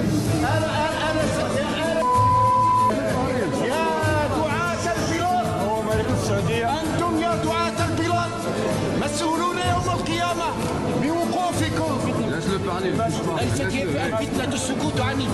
يا دعاة البلاد، أنتم يا دعاة البلاد مسؤولون يوم القيامة بوقوفكم. ليست هي الفتنة السكوت عن